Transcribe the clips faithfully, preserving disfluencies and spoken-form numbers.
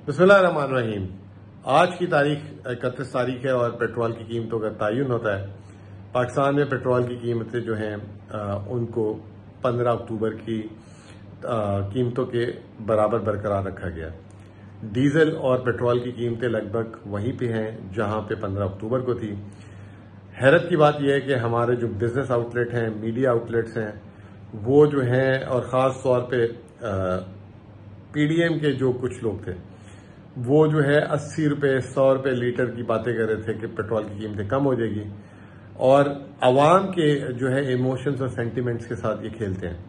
बिस्मिल्लाहिर्रहमानिर्रहीम। आज की तारीख इकतीस तारीख है और पेट्रोल की कीमतों का तयन होता है। पाकिस्तान में पेट्रोल की कीमतें जो हैं उनको पंद्रह अक्टूबर की कीमतों के बराबर बरकरार रखा गया। डीजल और पेट्रोल की कीमतें लगभग वहीं पे हैं जहां पे पंद्रह अक्टूबर को थी। हैरत की बात यह है कि हमारे जो बिजनेस आउटलेट हैं, मीडिया आउटलेट्स हैं, वो जो हैं और ख़ास तौर पे पीडीएम के जो कुछ लोग थे वो जो है अस्सी रुपये सौ रुपये लीटर की बातें कर रहे थे कि पेट्रोल की कीमतें कम हो जाएगी और आवाम के जो है इमोशंस और सेंटिमेंट्स के साथ ये खेलते हैं।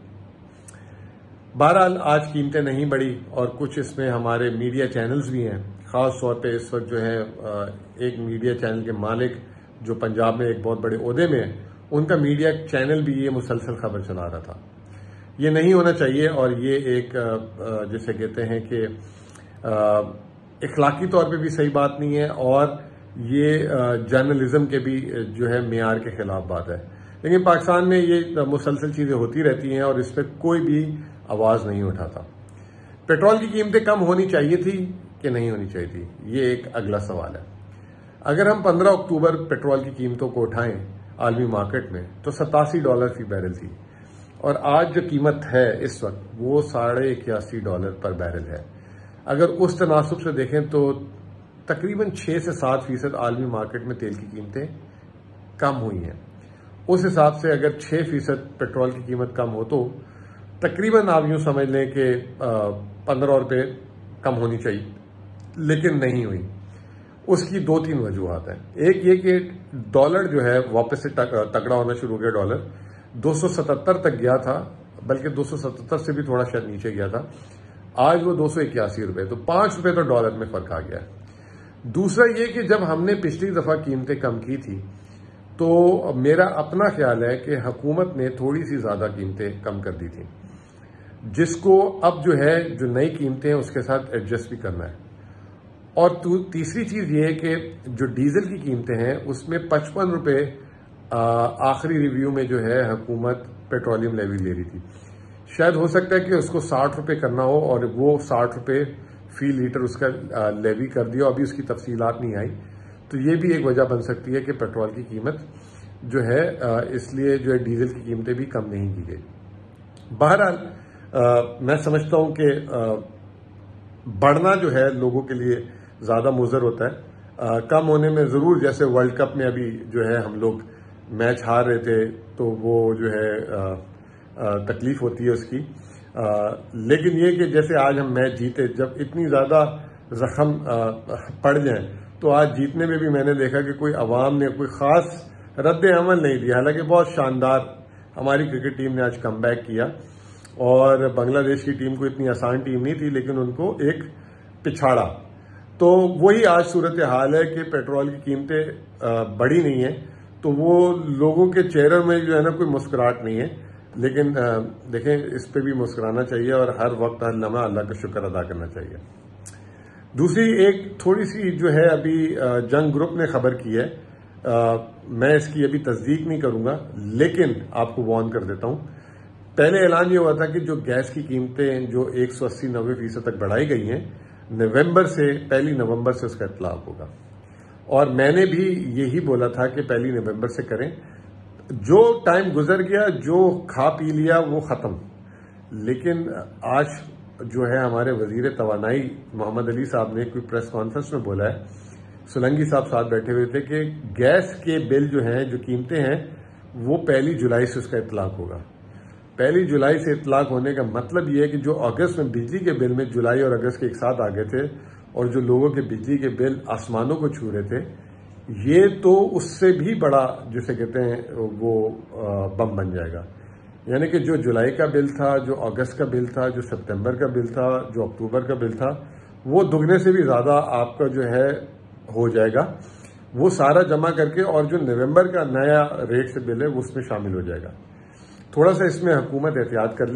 बहरहाल आज कीमतें नहीं बढ़ी और कुछ इसमें हमारे मीडिया चैनल्स भी हैं। ख़ास तौर पे इस वक्त जो है एक मीडिया चैनल के मालिक जो पंजाब में एक बहुत बड़े ओहदे में है, उनका मीडिया चैनल भी ये मुसलसल खबर चला रहा था। ये नहीं होना चाहिए और ये एक जिसे कहते हैं कि इखलाकी तौर पे भी सही बात नहीं है और ये जर्नलिज्म के भी जो है मेयार के खिलाफ बात है। लेकिन पाकिस्तान में ये मुसलसल चीजें होती रहती हैं और इस पर कोई भी आवाज नहीं उठाता। पेट्रोल की कीमतें कम होनी चाहिए थी कि नहीं होनी चाहिए थी, ये एक अगला सवाल है। अगर हम पंद्रह अक्टूबर पेट्रोल की कीमतों को उठाएं आलमी मार्केट में तो सतासी डॉलर फी बैरल थी और आज जो कीमत है इस वक्त वो साढ़े इक्यासी डॉलर पर बैरल है। अगर उस तनासुब से देखें तो तकरीबन छह से सात फीसद आलमी मार्केट में तेल की कीमतें कम हुई हैं। उस हिसाब से अगर छह फीसद पेट्रोल की कीमत कम हो तो तकरीबन आप यूं समझ लें कि पंद्रह रुपये कम होनी चाहिए, लेकिन नहीं हुई। उसकी दो तीन वजूहत हैं। एक ये कि डॉलर जो है वापस से तगड़ा होना शुरू हो गया। डॉलर दो सौ सतहत्तर तक गया था, बल्कि दो सौ सतहत्तर से भी थोड़ा शायद नीचे गया था। आज वो दो सौ इक्यासी रुपये, तो पांच रुपये तो डॉलर में फर्क आ गया है। दूसरा ये कि जब हमने पिछली दफा कीमतें कम की थी तो मेरा अपना ख्याल है कि हुकूमत ने थोड़ी सी ज्यादा कीमतें कम कर दी थी, जिसको अब जो है जो नई कीमतें हैं उसके साथ एडजस्ट भी करना है। और तीसरी चीज ये है कि जो डीजल की कीमतें हैं उसमें पचपन रुपये आखिरी रिव्यू में जो है हुकूमत पेट्रोलियम लेवी ले रही थी। शायद हो सकता है कि उसको साठ रुपये करना हो और वो साठ रुपये फी लीटर उसका लेवी कर दिया। अभी उसकी तफसीलात नहीं आई, तो ये भी एक वजह बन सकती है कि पेट्रोल की कीमत जो है इसलिए जो है डीजल की कीमतें भी कम नहीं की गई। बहरहाल मैं समझता हूं कि बढ़ना जो है लोगों के लिए ज्यादा मुज़र होता है। आ, कम होने में जरूर, जैसे वर्ल्ड कप में अभी जो है हम लोग मैच हार रहे थे तो वो जो है आ, आ, तकलीफ होती है उसकी। आ, लेकिन ये कि जैसे आज हम मैच जीते, जब इतनी ज्यादा जख्म पड़ जाए तो आज जीतने में भी मैंने देखा कि कोई अवाम ने कोई खास रद्द अमल नहीं दिया। हालांकि बहुत शानदार हमारी क्रिकेट टीम ने आज कमबैक किया और बांग्लादेश की टीम को इतनी आसान टीम नहीं थी, लेकिन उनको एक पिछाड़ा। तो वही आज सूरत हाल है कि पेट्रोल की कीमतें बढ़ी नहीं है तो वो लोगों के चेहरों में जो है ना कोई मुस्कुराहट नहीं है। लेकिन देखें, इस पे भी मुस्कुराना चाहिए और हर वक्त हर लम्हा अल्लाह का शुक्र अदा करना चाहिए। दूसरी एक थोड़ी सी जो है अभी जंग ग्रुप ने खबर की है, आ, मैं इसकी अभी तस्दीक नहीं करूंगा लेकिन आपको वार्न कर देता हूं। पहले ऐलान ये हुआ था कि जो गैस की कीमतें जो एक सौ अस्सी नब्बे फीसद तक बढ़ाई गई हैं, नवंबर से पहली नवंबर से उसका इतलाक होगा और मैंने भी यही बोला था कि पहली नवंबर से करें। जो टाइम गुजर गया, जो खा पी लिया वो खत्म। लेकिन आज जो है हमारे वजीर तवानाई मोहम्मद अली साहब ने कोई प्रेस कॉन्फ्रेंस में बोला है, सोलंकी साहब साथ बैठे हुए थे, कि गैस के बिल जो हैं, जो कीमतें हैं, वो पहली जुलाई से उसका इतलाक होगा। पहली जुलाई से इतलाक होने का मतलब ये है कि जो अगस्त में बिजली के बिल में जुलाई और अगस्त के एक साथ आ गए थे और जो लोगों के बिजली के बिल आसमानों को छू रहे थे, ये तो उससे भी बड़ा जिसे कहते हैं वो बम बन जाएगा। यानी कि जो जुलाई का बिल था, जो अगस्त का बिल था, जो सितंबर का बिल था, जो अक्टूबर का बिल था, वो दुगने से भी ज्यादा आपका जो है हो जाएगा। वो सारा जमा करके और जो नवंबर का नया रेट से बिल है वो उसमें शामिल हो जाएगा। थोड़ा सा इसमें हुकूमत एहतियात कर ले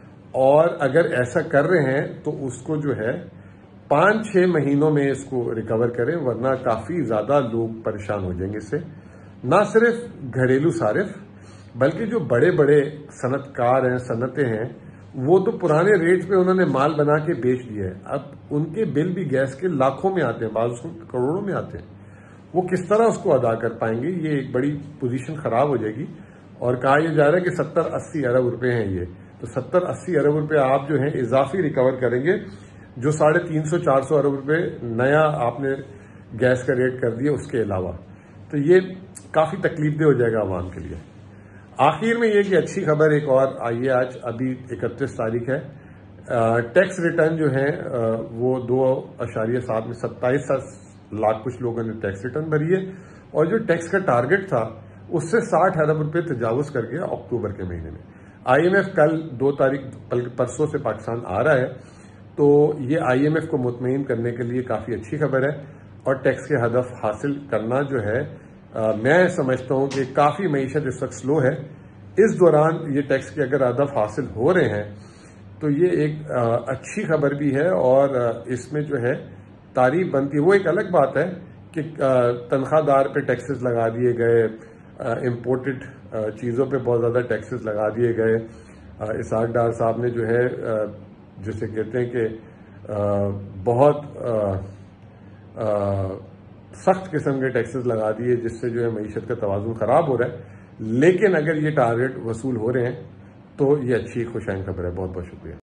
और अगर ऐसा कर रहे हैं तो उसको जो है पांच छह महीनों में इसको रिकवर करें, वरना काफी ज्यादा लोग परेशान हो जाएंगे इससे। ना सिर्फ घरेलू सारिफ बल्कि जो बड़े बड़े सनतकार हैं, सनतें हैं, وہ تو پرانے ریٹ پہ انہوں نے مال بنا کے بیچ دیا ہے. اب ان کے بل بھی گیس کے لاکھوں میں آتے ہیں, بعض کروڑوں میں آتے ہیں. وہ کس طرح اس کو ادا کر پائیں گے؟ یہ ایک بڑی پوزیشن خراب ہو جائے گی. اور کہا یہ جا رہا ہے کہ ستر اسی ارب روپے ہیں یہ, تو ستر اسی ارب روپے آپ جو ہیں اضافی ریکور کریں گے, جو ساڑھے تین سو چار سو ارب روپے نیا آپ نے گیس کا ریٹ کر دیا اس کے علاوہ. تو یہ کافی تکلیف دہ ہو جائے گا عوام کے لیے. آخر میں یہ کہ اچھی خبر ایک اور آئی ہے آج, ابھی اکتیس تاریخ ہے. ٹیکس ریٹرن جو ہیں وہ دو اشاریہ سات میں ستائیس لاکھ کچھ لوگوں نے ٹیکس ریٹرن بھری ہے, اور جو ٹیکس کا ٹارگٹ تھا اس سے ساٹھ ارب روپے تجاوز کر گیا اکتوبر کے مہینے میں. آئی ایم ایف کل دو تاریخ پرسوں سے پاکستان آ رہا ہے, تو یہ آئی ایم ایف کو مطمئن کرنے کے لیے کافی اچھی خبر ہے. اور ٹیکس کے ہدف حاصل کرنا جو ہے, میں سمجھتا ہوں کہ کافی معیشت اس وقت سلو ہے. اس دوران یہ ٹیکس کے اگر ہدف حاصل ہو رہے ہیں تو یہ ایک اچھی خبر بھی ہے, اور اس میں جو ہے تعریف بنتی ہے. وہ ایک الگ بات ہے کہ تنخواہ دار پہ ٹیکسز لگا دیے گئے, امپورٹڈ چیزوں پہ بہت زیادہ ٹیکسز لگا دیے گئے. اسحاق ڈار صاحب نے جو ہے جسے کہتے ہیں کہ بہت سخت قسم کے ٹیکسز لگا دیے, جس سے جو ہے معیشت کا توازن خراب ہو رہا ہے. لیکن اگر یہ ٹارگٹ وصول ہو رہے ہیں تو یہ اچھی خوشائن خبر ہے. بہت بہت شکریہ.